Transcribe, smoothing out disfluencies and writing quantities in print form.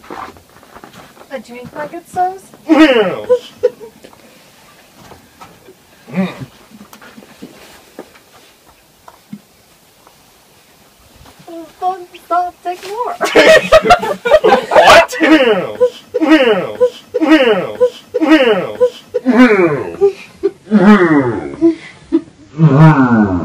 A drink, my good souls? Stop, take more. What?